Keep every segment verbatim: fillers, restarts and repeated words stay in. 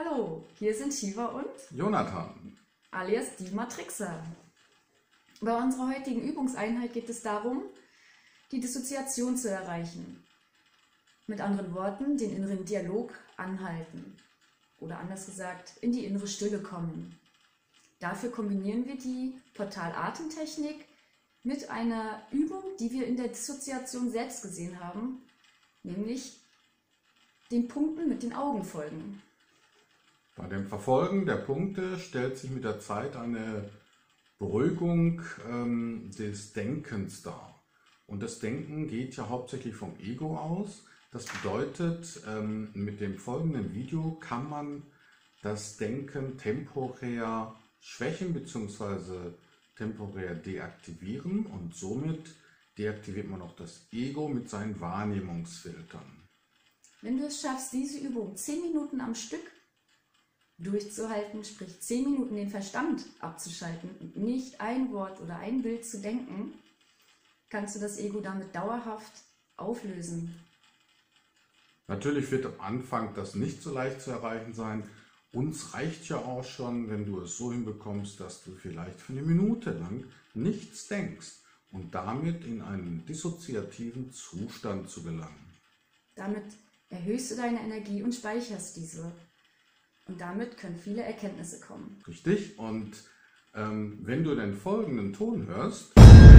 Hallo, hier sind Shiva und Jonathan, alias die Matrixer. Bei unserer heutigen Übungseinheit geht es darum, die Dissoziation zu erreichen. Mit anderen Worten, den inneren Dialog anhalten. Oder anders gesagt, in die innere Stille kommen. Dafür kombinieren wir die Portal-Atemtechnik mit einer Übung, die wir in der Dissoziation selbst gesehen haben, nämlich den Punkten mit den Augen folgen. bei dem Verfolgen der Punkte stellt sich mit der Zeit eine Beruhigung ähm, des Denkens dar. Und das Denken geht ja hauptsächlich vom Ego aus. Das bedeutet, ähm, mit dem folgenden Video kann man das Denken temporär schwächen bzw. temporär deaktivieren und somit deaktiviert man auch das Ego mit seinen Wahrnehmungsfiltern. Wenn du es schaffst, diese Übung zehn Minuten am Stück durchzuhalten, sprich zehn Minuten den Verstand abzuschalten und nicht ein Wort oder ein Bild zu denken, kannst du das Ego damit dauerhaft auflösen. Natürlich wird am Anfang das nicht so leicht zu erreichen sein. Uns reicht ja auch schon, wenn du es so hinbekommst, dass du vielleicht für eine Minute lang nichts denkst und damit in einen dissoziativen Zustand zu gelangen. Damit erhöhst du deine Energie und speicherst diese. Und damit können viele Erkenntnisse kommen. Richtig? Und ähm, wenn du den folgenden Ton hörst,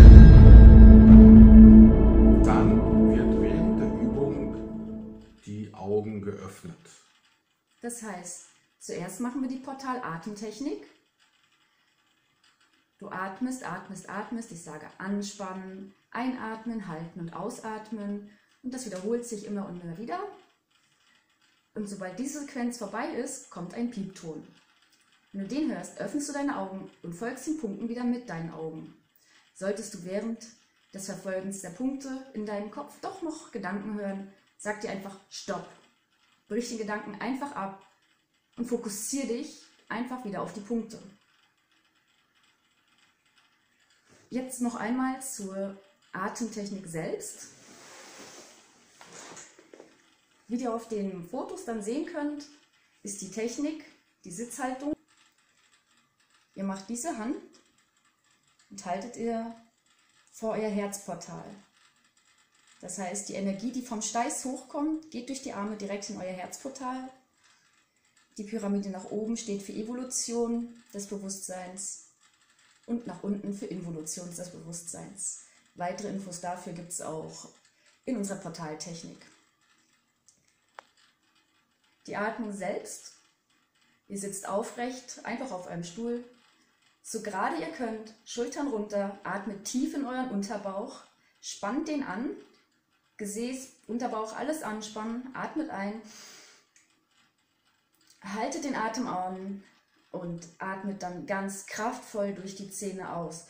dann wird während der Übung die Augen geöffnet. Das heißt, zuerst machen wir die Portal-Atemtechnik. Du atmest, atmest, atmest. Ich sage anspannen, einatmen, halten und ausatmen. Und das wiederholt sich immer und immer wieder. Und sobald diese Sequenz vorbei ist, kommt ein Piepton. Wenn du den hörst, öffnest du deine Augen und folgst den Punkten wieder mit deinen Augen. Solltest du während des Verfolgens der Punkte in deinem Kopf doch noch Gedanken hören, sag dir einfach Stopp. Brich den Gedanken einfach ab und fokussiere dich einfach wieder auf die Punkte. Jetzt noch einmal zur Atemtechnik selbst. Wie ihr auf den Fotos dann sehen könnt, ist die Technik, die Sitzhaltung. Ihr macht diese Hand und haltet ihr vor euer Herzportal. Das heißt, die Energie, die vom Steiß hochkommt, geht durch die Arme direkt in euer Herzportal. Die Pyramide nach oben steht für Evolution des Bewusstseins und nach unten für Involution des Bewusstseins. Weitere Infos dafür gibt es auch in unserer Portaltechnik. Die Atmung selbst, ihr sitzt aufrecht, einfach auf einem Stuhl, so gerade ihr könnt, Schultern runter, atmet tief in euren Unterbauch, spannt den an, Gesäß, Unterbauch, alles anspannen, atmet ein, haltet den Atem an und atmet dann ganz kraftvoll durch die Zähne aus.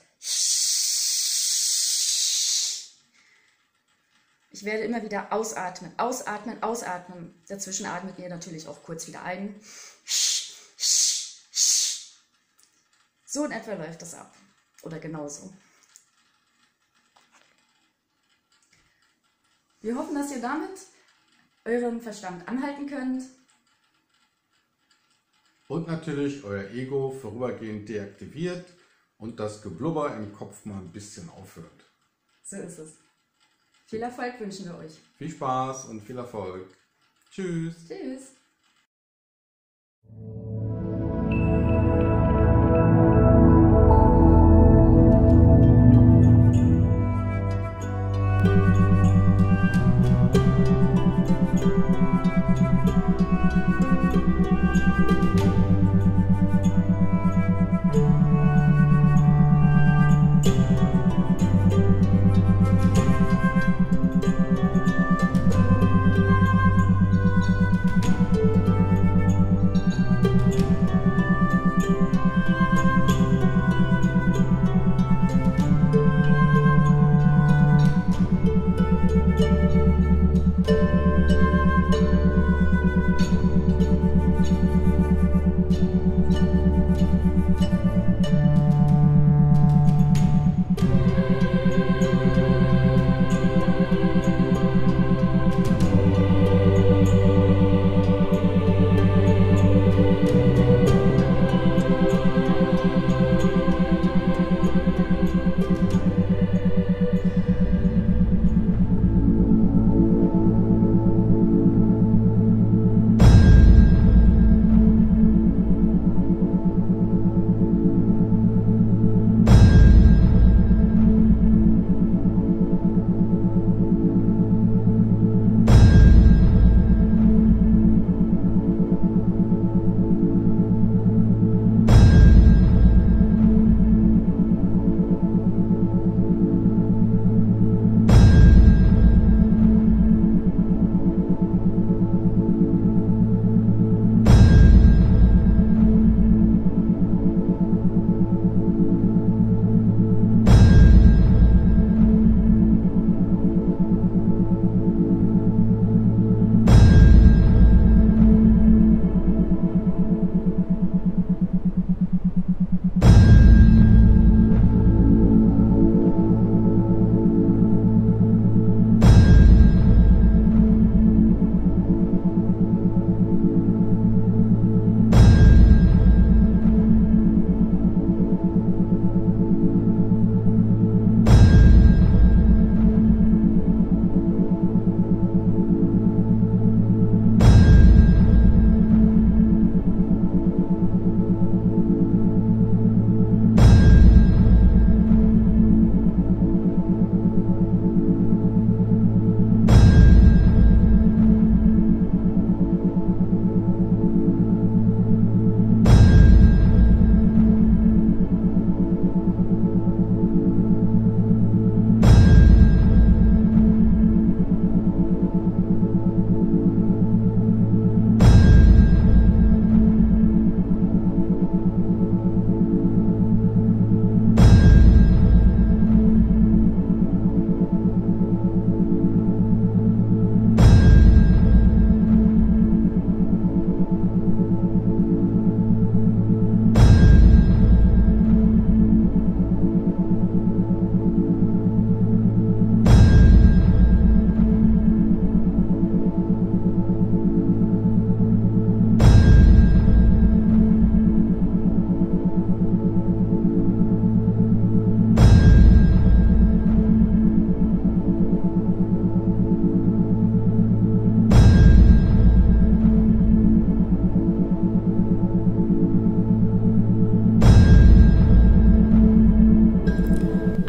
Ich werde immer wieder ausatmen, ausatmen, ausatmen. Dazwischen atmet ihr natürlich auch kurz wieder ein. So in etwa läuft das ab. Oder genauso. Wir hoffen, dass ihr damit euren Verstand anhalten könnt. Und natürlich euer Ego vorübergehend deaktiviert und das Geblubber im Kopf mal ein bisschen aufhört. So ist es. Viel Erfolg wünschen wir euch. Viel Spaß und viel Erfolg. Tschüss. Tschüss.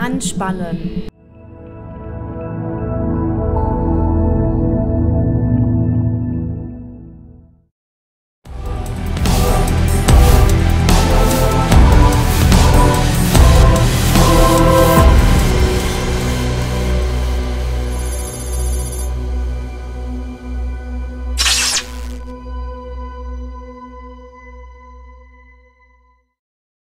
anspannen.